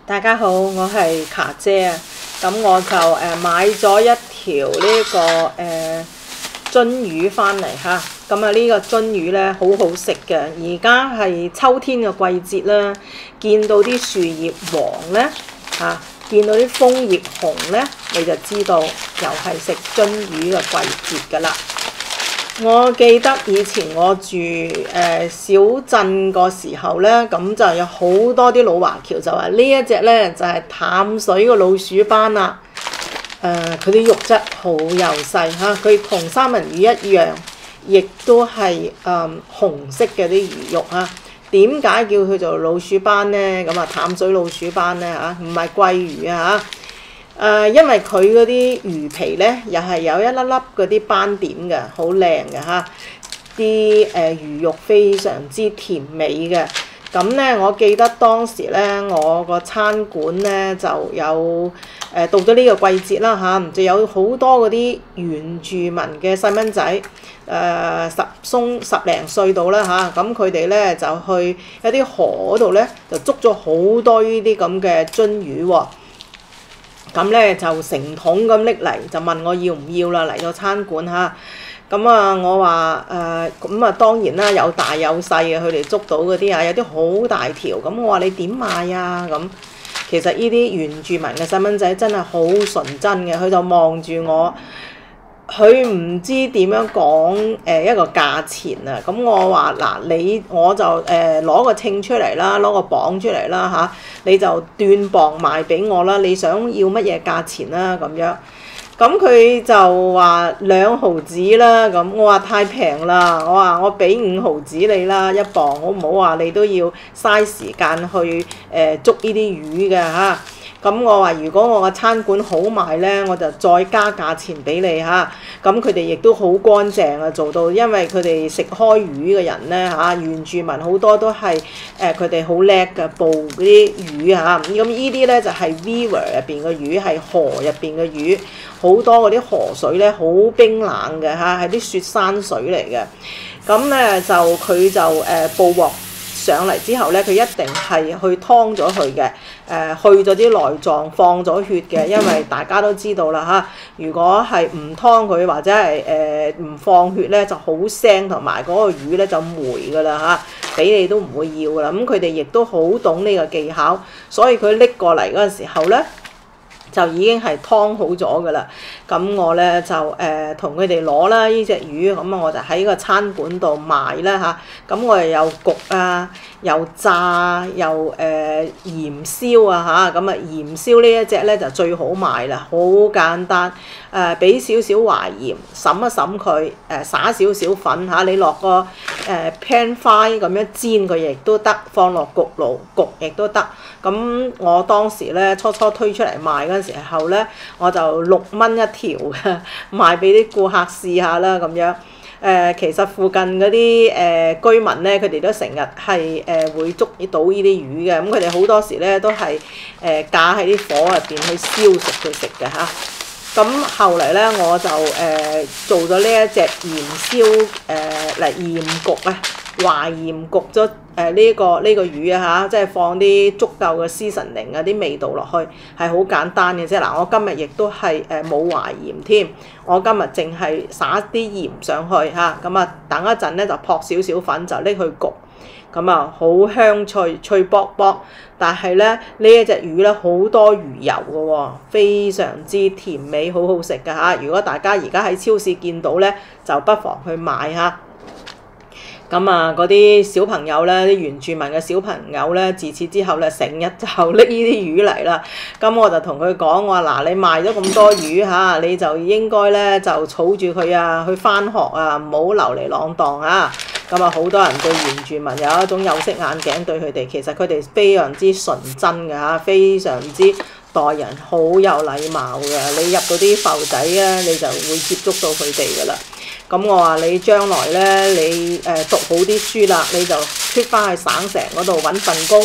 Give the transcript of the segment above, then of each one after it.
大家好，我係卡姐啊。咁我就買咗一條津魚翻嚟嚇。咁啊呢個津魚咧好好食嘅。而家係秋天嘅季節啦，見到啲樹葉黃咧嚇，見到啲楓葉紅咧，你就知道又係食津魚嘅季節㗎啦。我記得以前我住小鎮個時候咧，咁就有好多啲老華僑就話呢一隻咧就係淡水個老鼠斑啦。佢啲肉質好幼細嚇，佢同三文魚一樣，亦都係紅色嘅啲魚肉嚇。點解叫佢做老鼠斑咧？咁啊淡水老鼠斑咧嚇，唔係鮭魚啊嚇。因為佢嗰啲魚皮咧，又係有一粒粒嗰啲斑點嘅，好靚嘅嚇。啲魚肉非常之甜美嘅。咁咧，我記得當時咧，我個餐館咧就有到咗呢個季節啦嚇，就有好多嗰啲原住民嘅細蚊仔十零歲到啦嚇，咁佢哋咧就去一啲河嗰度咧，就捉咗好多呢啲咁嘅津魚喎。咁咧就成桶咁拎嚟，就問我要唔要啦，嚟到餐館嚇。咁啊，我話咁啊當然啦，有大有細嘅，佢哋捉到嗰啲啊，有啲好大條。咁我話你點賣啊？咁其實呢啲原住民嘅細蚊仔真係好純真嘅，佢就望住我，佢唔知點樣講一個價錢啊。咁我話嗱，我就攞個稱出嚟啦，攞個磅出嚟啦嚇，你就斷磅賣俾我啦。你想要乜嘢價錢啦咁樣？咁佢就話2毫子啦。咁我話太平啦，我話我俾5毫子你啦，1磅好唔好啊？你都要嘥時間去捉呢啲魚嘅嚇。咁我話如果我個餐館好賣咧，我就再加價錢俾你嚇。咁佢哋亦都好乾淨啊，做到，因為佢哋食開魚嘅人咧嚇，原住民好多都係佢哋好叻嘅捕嗰啲魚嚇。咁呢啲咧就係 river 入邊嘅魚，係河入邊嘅魚，好多嗰啲河水咧好冰冷嘅嚇，係啲雪山水嚟嘅。咁咧就佢就捕獲上嚟之後咧，佢一定係去劏咗佢嘅，去咗啲內臟，放咗血嘅，因為大家都知道啦嚇。如果係唔劏佢或者係唔放血咧，就好腥，同埋嗰個魚咧就霉噶啦嚇，俾你都唔會要噶啦。咁佢哋亦都好懂呢個技巧，所以佢拎過嚟嗰陣時候咧，就已經係劏好咗㗎啦。咁我咧就同佢哋攞啦呢隻魚，咁啊我就喺個餐館度賣啦嚇。咁我哋又焗啊，又炸，又鹽燒啊嚇。咁啊鹽燒呢一隻咧就最好賣啦，好簡單。俾少少淮鹽，滲一滲佢，灑少少粉嚇，你落個pan fry 咁樣煎佢亦都得，放落焗爐焗亦都得。咁我當時咧初推出嚟賣嗰陣時候咧，我就6蚊一條嘅，賣俾啲顧客試下啦咁樣。其實附近嗰啲居民咧，佢哋都成日係會捉到呢啲魚嘅。咁佢哋好多時咧都係架喺啲火入邊去燒熟佢食嘅嚇。咁後嚟咧，我就做咗呢一隻鹽燒嚟鹽焗啊，淮鹽焗咗呢個魚啊嚇，即係放啲足夠嘅seasoning啊啲味道落去，係好簡單嘅啫。嗱，我今日亦都係冇淮鹽添，我今日淨係灑啲鹽上去嚇，咁啊等一陣咧就撲少少粉就拎去焗。咁啊，好香脆，脆卜卜，但係咧呢一隻魚咧好多魚油嘅喎，非常之甜美，好好食㗎嚇。如果大家而家喺超市見到咧，就不妨去買嚇。咁啊，嗰啲小朋友咧，啲原住民嘅小朋友咧，自此之後咧，成日就拎呢啲魚嚟啦。咁我就同佢講，我話嗱，你賣咗咁多魚嚇，你就應該咧就儲住佢啊，去返學啊，唔好流離浪蕩啊。咁啊，好多人對原住民有一種有色眼鏡對佢哋，其實佢哋非常之純真嘅嚇，非常之待人好有禮貌嘅。你入到啲埠仔咧，你就會接觸到佢哋噶啦。咁我話你將來咧，你讀好啲書啦，你就出翻去省城嗰度揾份工，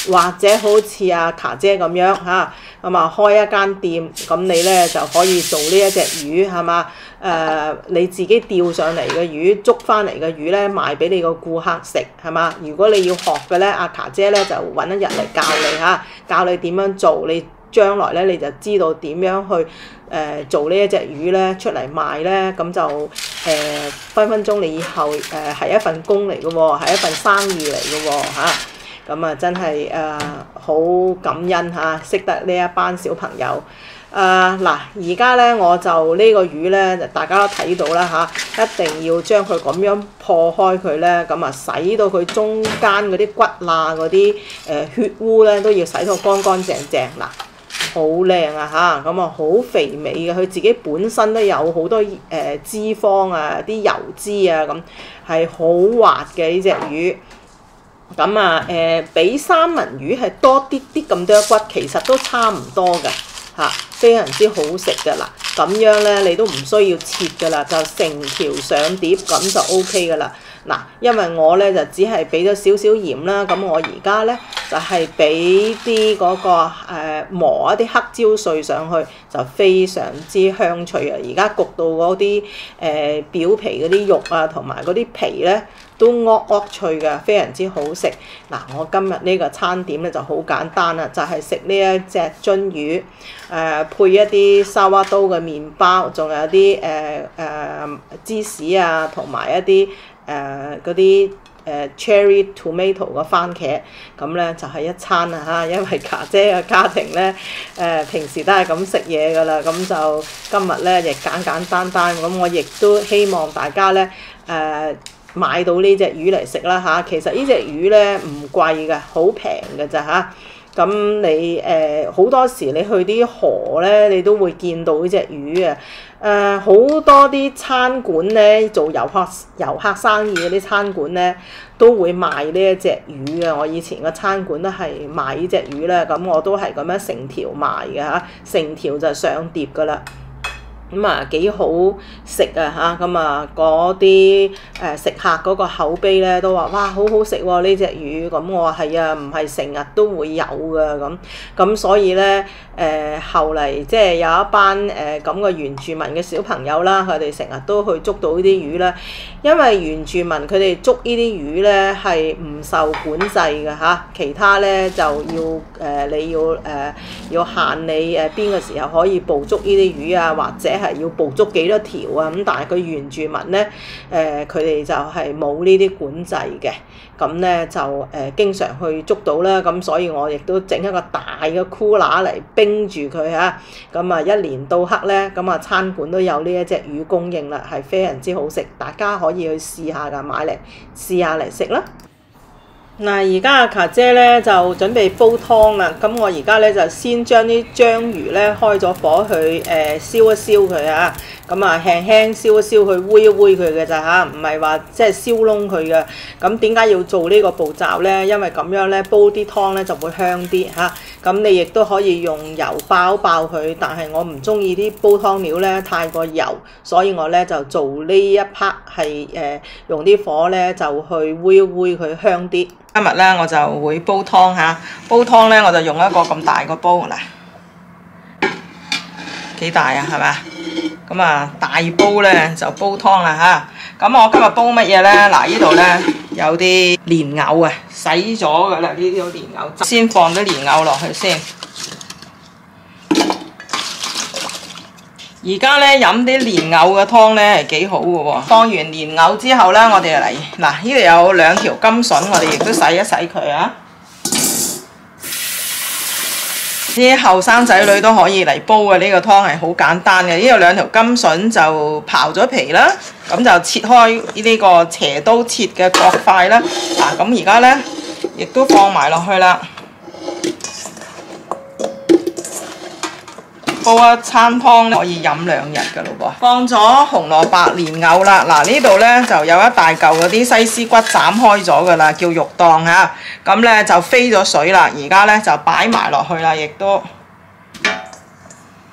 或者好似阿卡姐咁樣嚇，咁啊開一間店，咁你咧就可以做呢一隻魚係嘛？你自己釣上嚟嘅魚，捉翻嚟嘅魚咧賣俾你個顧客食係嘛？如果你要學嘅咧，阿卡姐咧就揾一日嚟教你嚇，教你點樣做，你將來咧你就知道點樣去做呢一隻魚咧出嚟賣咧，咁就分分鐘你以後係一份工嚟嘅喎，係一份生意嚟嘅喎嚇。咁啊真係好感恩嚇，識得呢一班小朋友。嗱，而家咧我就呢個魚咧，大家都睇到啦嚇，一定要將佢咁樣破開佢咧，咁啊洗到佢中間嗰啲骨罅嗰啲血污咧都要洗到乾乾淨淨嗱。好靚啊嚇，咁啊好肥美嘅，佢自己本身都有好多脂肪啊，啲油脂啊，咁係好滑嘅呢隻魚。咁啊比三文魚係多啲啲咁多骨，其實都差唔多嘅嚇，非常之好食嘅啦。咁樣咧你都唔需要切嘅啦，就成條上碟咁就 OK 嘅啦。嗱，因為我咧就只係俾咗少少鹽啦，咁我而家咧就係俾啲嗰個磨一啲黑椒碎上去，就非常之香脆啊！而家焗到嗰啲表皮嗰啲肉啊，同埋嗰啲皮咧都噏脆嘅，非常之好食。嗱，我今日呢個餐點咧就好簡單啦，就係食呢一隻鱒魚，配一啲沙瓦刀嘅麵包，仲有啲芝士啊，同埋一啲嗰啲cherry tomato 嘅番茄，咁咧就係一餐啦嚇。因為家姐嘅家庭咧平時都係咁食嘢噶啦，咁就今日咧亦簡簡單單，咁我亦都希望大家咧買到呢隻魚嚟食啦嚇。其實呢隻魚咧唔貴嘅，好平嘅咋嚇。咁你好多時你去啲河咧，你都會見到呢隻魚啊！好多啲餐館咧做遊客生意嗰啲餐館咧，都會賣呢一隻魚嘅。我以前個餐館都係賣呢隻魚咧，咁我都係咁樣成條賣嘅嚇，成條就上碟噶啦。咁啊幾好食啊嚇！咁啊嗰啲食客嗰個口碑咧都話：哇，好好食喎呢隻魚！咁我話係啊，唔係成日都會有㗎咁所以咧後嚟即係有一班咁嘅原住民嘅小朋友啦，佢哋成日都去捉到呢啲魚啦。因為原住民佢哋捉呢啲魚咧係唔受管制嘅嚇，其他咧就要你要限你邊個時候可以捕捉呢啲魚啊，或者係要捕捉幾多條啊咁，但係佢原住民咧佢哋就係冇呢啲管制嘅，咁咧就經常去捉到啦，咁所以我亦都整一個大嘅箍乸嚟冰住佢嚇，咁啊一年到黑咧，咁啊餐館都有呢一隻魚供應啦，係非常之好食，大家可以去試下㗎，買嚟試下嚟食啦。嗱，而家阿卡姐咧就準備煲湯啦。咁我而家咧就先將啲章魚咧開咗火去燒一燒佢啊。咁啊輕輕燒一燒佢，煨一煨佢嘅咋嚇，唔係話即係燒燶佢嘅。咁點解要做呢個步驟咧？因為咁樣咧煲啲湯咧就會香啲嚇。咁你亦都可以用油爆佢，但係我唔中意啲煲湯料咧太過油，所以我咧就做呢一 part 係用啲火咧就去煨一煨佢香啲。今日咧我就會煲湯嚇，煲湯咧我就用一個咁大個煲嗱，幾大啊係咪？咁啊大煲咧就煲湯啦嚇。咁我今日煲乜嘢咧？嗱，呢度咧有啲蓮藕啊，洗咗㗎啦，呢啲蓮藕，先放啲蓮藕落去先。而家咧飲啲蓮藕嘅湯咧係幾好嘅喎。放完蓮藕之後咧，我哋嚟嗱，呢度有2條甘筍，我哋亦都洗一洗佢啊。啲後生仔女都可以嚟煲嘅，呢個湯係好簡單嘅。呢度2條甘筍就刨咗皮啦，咁就切開呢個斜刀切嘅角塊啦。咁而家咧亦都放埋落去啦。煲一餐湯可以飲2日㗎咯噃。放咗紅蘿蔔、蓮藕啦，嗱呢度咧就有一大嚿嗰啲西施骨斬開咗㗎啦，叫肉檔嚇。咁咧就飛咗水啦，而家咧就擺埋落去啦，亦都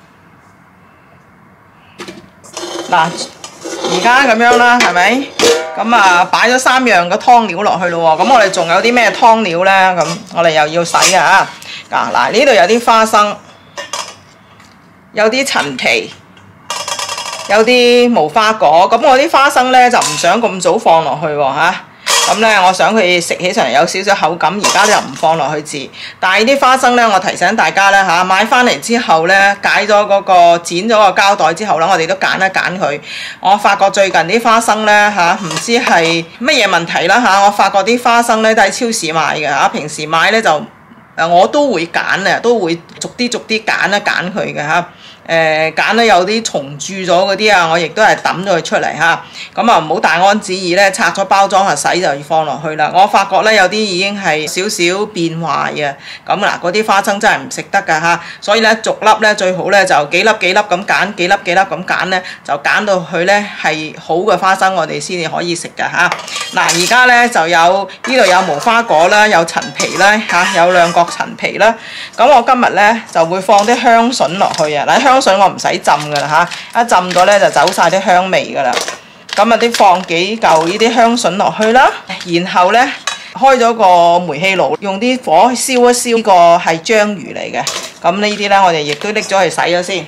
嗱而家咁樣啦，係咪？ 咁啊，擺咗3樣嘅湯料落去咯喎。咁我哋仲有啲咩湯料呢？咁我哋又要洗啊！嗱，呢度有啲花生，有啲陳皮，有啲無花果。咁我啲花生呢，就唔想咁早放落去喎嚇。咁咧，我想佢食起上嚟有少少口感，而家就唔放落去治。但係啲花生咧，我提醒大家咧嚇，買翻嚟之後咧，解咗嗰個剪咗個膠袋之後咧，我哋都揀一揀佢。我發覺最近啲花生咧嚇，唔知係乜嘢問題啦嚇，我發覺啲花生咧都喺超市買嘅嚇，平時買咧就我都會揀啊，都會逐啲揀一揀佢嘅嚇。揀得有啲蟲蛀咗嗰啲啊，我亦都係抌咗佢出嚟嚇。咁啊唔好大安旨意咧，拆咗包裝啊洗就要放落去啦。我發覺咧有啲已經係少少變壞嘅。咁嗱，嗰啲花生真係唔食得㗎嚇。所以咧逐粒咧最好咧就幾粒咁揀，幾粒咁揀咧，就揀到佢咧係好嘅花生，我哋先至可以食㗎嚇。嗱，而家咧就有呢度有無花果啦，有陳皮啦嚇，有兩角陳皮啦。咁我今日咧就會放啲香筍落去啊。嗱，香筍我唔使浸㗎啦嚇，一浸咗咧就走晒啲香味㗎啦。咁啊放幾嚿呢啲香筍落去啦，然後咧開咗個煤氣爐，用啲火燒一燒。呢個係章魚嚟嘅，咁呢啲咧我哋亦都拎咗去洗咗先。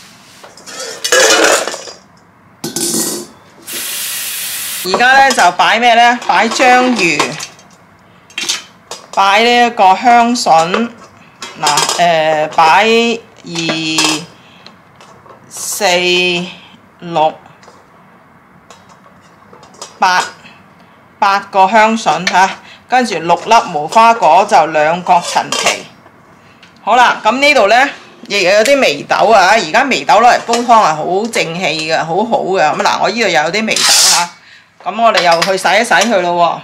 而家咧就擺咩咧？擺章魚，擺呢一個香筍。嗱，擺2、4、6、8個香筍嚇，跟住6粒無花果，就2角陳皮。好啦，咁呢度呢，亦有啲眉豆啊！而家眉豆攞嚟煲湯係好正氣嘅，好好嘅。咁嗱，我呢度又有啲眉豆嚇，咁我哋又去洗一洗佢咯喎。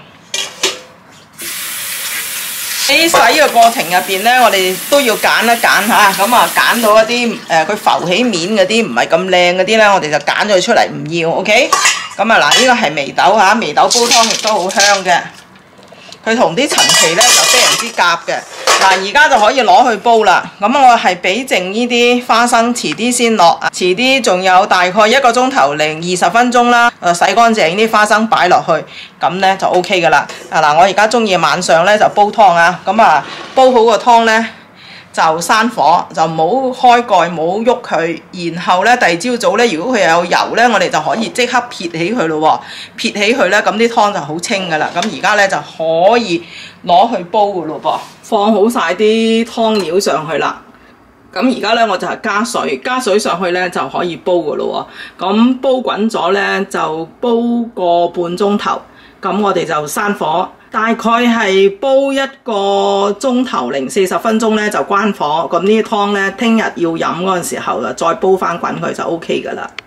喺洗嘅過程入邊呢，我哋都要揀一揀嚇，咁啊揀到一啲佢浮起面嗰啲唔係咁靚嗰啲呢，我哋就揀咗佢出嚟唔要 ，OK？ 咁啊嗱，呢個係眉豆嚇，眉豆煲湯亦都好香嘅，佢同啲陳皮呢就非常之夾嘅。嗱，而家就可以攞去煲啦。咁我係俾剩呢啲花生，遲啲先落，遲啲仲有大概1個鐘頭零20分鐘啦。洗乾淨啲花生擺落去，咁呢就 OK 噶啦。嗱，我而家中意晚上呢就煲湯啊。咁啊，煲好個湯呢，就閂火，就唔好開蓋，唔好喐佢。然後呢，第二朝早呢，如果佢有油呢，我哋就可以即刻撇起佢咯喎。撇起佢呢，咁啲湯就好清噶啦。咁而家呢，就可以攞去煲噶咯噃。放好晒啲湯料上去啦。咁而家呢，我就係加水上去呢，就可以煲噶咯喎。咁煲滾咗呢，就煲個半鐘頭。咁我哋就閂火，大概係煲1個鐘頭零40分鐘呢，就關火。咁呢啲湯呢，聽日要飲嗰陣時候就再煲翻滾佢就 OK 噶啦。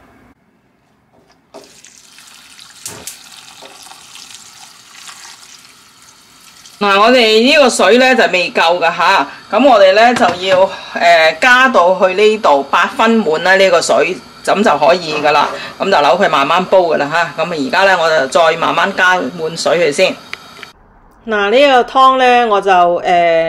嗱，我哋呢個水呢就未夠㗎吓，咁我哋呢就要加到去呢度8分滿啦，呢個水咁就可以㗎啦。咁就扭佢慢慢煲㗎啦吓。咁而家呢，我就再慢慢加滿水佢先。嗱，呢個湯呢，我就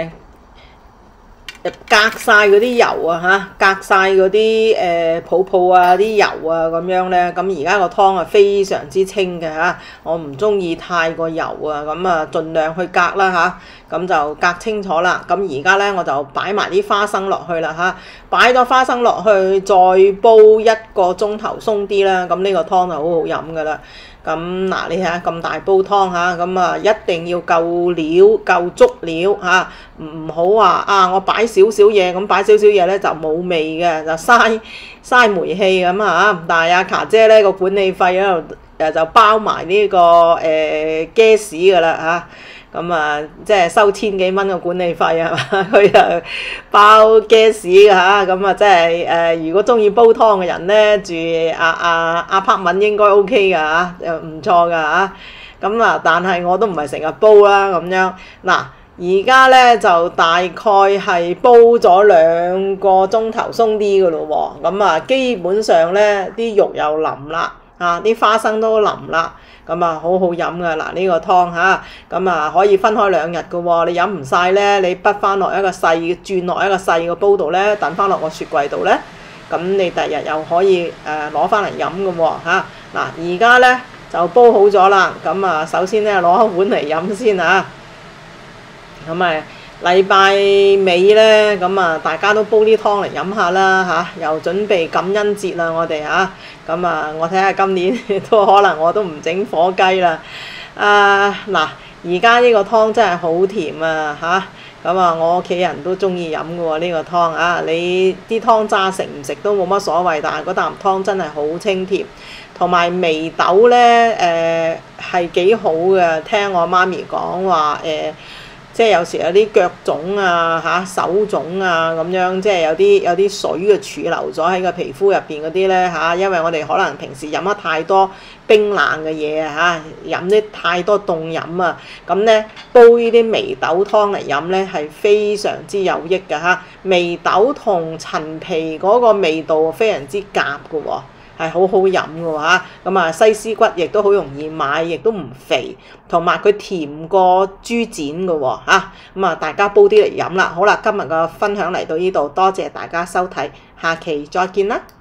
隔晒嗰啲油啊嚇，隔晒嗰啲泡泡啊、啲油啊咁樣咧，咁而家個湯啊非常之清嘅嚇，我唔中意太過油啊，咁啊盡量去隔啦嚇，咁就隔清楚啦。咁而家咧我就擺埋啲花生落去啦嚇，擺咗花生落去再煲1個鐘頭鬆啲啦，咁呢個湯就好好飲噶啦。咁嗱，你睇下咁大煲湯嚇，咁啊一定要夠料夠足料嚇，唔好話啊我擺少少嘢，咁擺少少嘢咧就冇味嘅，就嘥煤氣咁啊。但係阿卡姐咧個管理費咧就包埋呢個gas噶啦嚇。咁啊，即係收1000幾蚊嘅管理費係嘛？佢就包 gas 㗎嚇，咁啊即係如果中意煲湯嘅人咧，住apartment應該 OK 㗎嚇，唔錯㗎嚇。咁啊，但係我都唔係成日煲啦咁樣。嗱，而家咧就大概係煲咗2個鐘頭鬆啲㗎咯喎。咁啊，基本上咧啲肉又腍啦，啲花生都腍啦。咁啊，好好飲噶嗱，呢個湯嚇，咁啊可以分開2日嘅喎。你飲唔晒咧，你畢翻落一個轉落一個細嘅煲度咧，等翻落個雪櫃度咧，咁你第日又可以攞翻嚟飲嘅喎嚇。嗱，而家咧就煲好咗啦。咁啊，首先咧攞一碗嚟飲先啊。咁啊，禮拜尾咧，咁啊大家都煲啲湯嚟飲下啦嚇，又準備感恩節啦，我哋嚇。咁啊，我睇下今年都可能我都唔整火雞啦。嗱，而家呢個湯真係好甜啊嚇！咁啊，我屋企人都中意飲嘅喎呢個湯啊。你啲湯渣食唔食都冇乜所謂，但係嗰啖湯真係好清甜。同埋眉豆咧係幾好嘅，聽我媽咪講話即係有時有啲腳腫啊手腫啊咁樣，即係有啲水嘅儲留咗喺個皮膚入邊嗰啲咧因為我哋可能平時飲得太多冰冷嘅嘢飲啲太多凍飲啊，咁咧煲呢啲眉豆湯嚟飲咧係非常之有益嘅眉豆同陳皮嗰個味道非常之夾嘅喎。係好好飲嘅喎咁啊西施骨亦都好容易買，亦都唔肥，同埋佢甜過豬展嘅喎咁啊大家煲啲嚟飲啦。好啦，今日嘅分享嚟到呢度，多謝大家收睇，下期再見啦〜